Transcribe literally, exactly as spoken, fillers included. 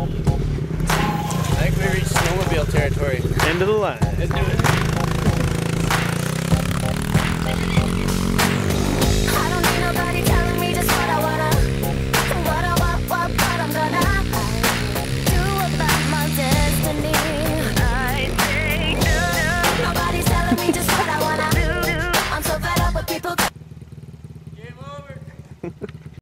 I think we reached snowmobile territory. End of the line. Let's do it.